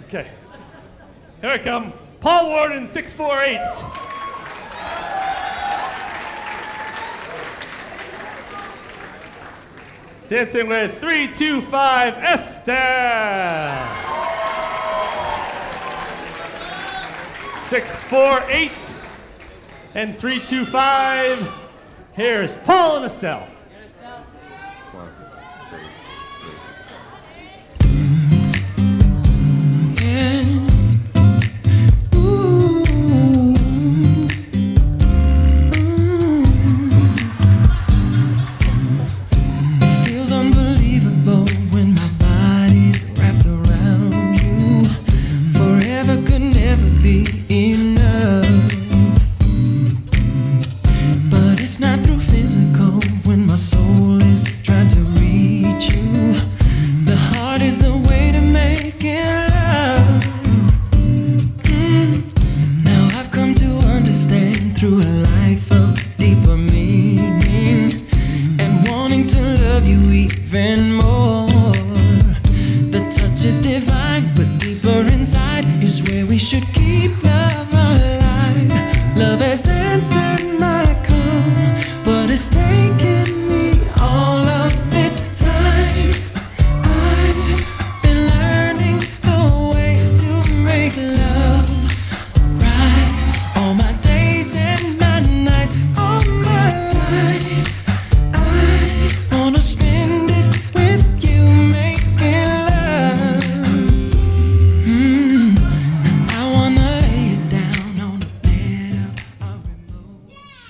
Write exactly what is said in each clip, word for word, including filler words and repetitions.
Okay. Here I come. Paul Warden, six four eight. Dancing with three two five, Esther. six four eight and three two five. Here's Paul and Estelle. Through a life of deeper meaning and wanting to love you even more. The touch is divine, but deeper inside is where we should keep love alive. Love has answered my call, but it's taken me all of this time. I've been learning the way to make love right. All my and my nights, all my life, I wanna spend it with you, making love. mm. I wanna lay it down on the bed of a remote.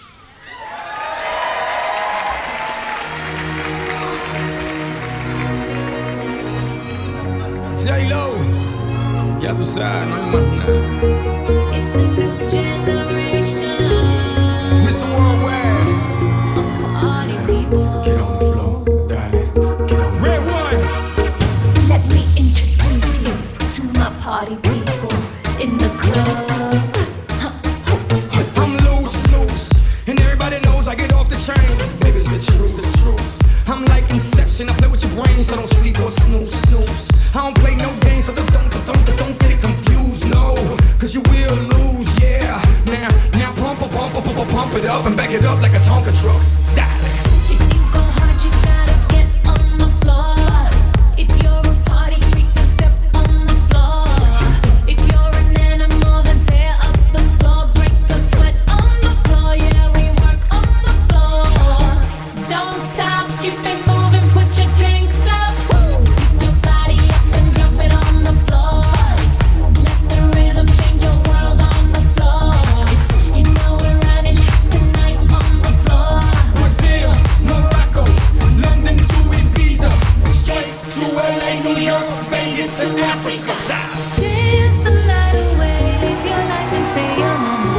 J-Lo, ya tú sabes, no hay más nada. It's a new generation. Mister Worldwide. Of party people. Get on the floor, darling. Get on. Red one. Let me introduce you to my party people in the club. I'm loose, loose, and everybody knows I get off the train. Baby, it's the truth, the truth. I'm like Inception, I play with your brains, I don't sleep or snooze, snooze. I don't play no games, so don't, don't, don't, don't get it confused, no, cause you will lose, yeah. Now, now pump, pump, pump, pump, pump it up and back it up like a Tonka truck. Darling. If you go hard, you gotta get on the floor. If you're a party freak, then step on the floor. If you're an animal, then tear up the floor. Break the sweat on the floor, yeah, we work on the floor. Don't stop, keep it moving, put your drinks up. Pick your body up and drop it on the floor. Let the rhythm change your world on the floor. You know we're running tonight on the floor. Brazil, Morocco, London to Ibiza, straight to L A, New York, Vegas to Africa. Dance the night away, live your life and stay young on the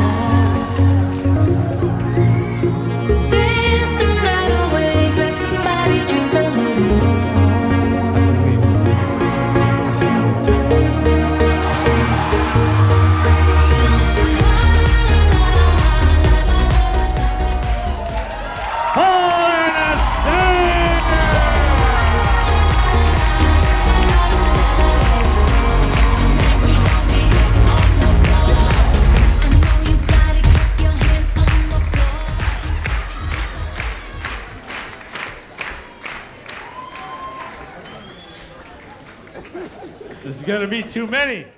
floor. Dance the night away, grab somebody, drink a little more. Paul and Esther! Tonight we gon' be on the floor. I know you got it, keep your hands on the floor. This is gonna be too many.